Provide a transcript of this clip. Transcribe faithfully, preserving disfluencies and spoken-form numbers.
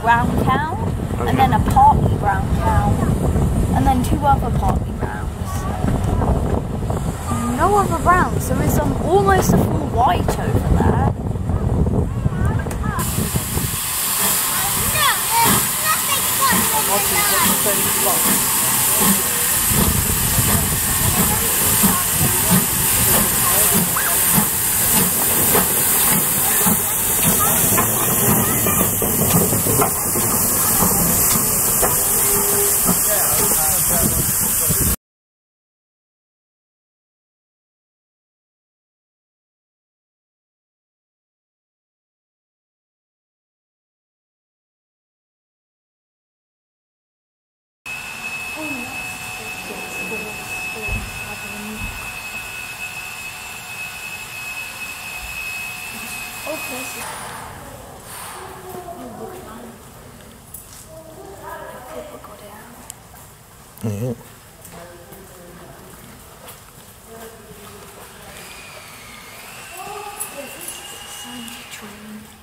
brown cow, Okay. and then a partly brown cow, and then two other partly browns. No other browns. There is um, almost a full white over there. Oh, this is... Oh, look at that. I think we got it out. Yeah. This is a Sunday train.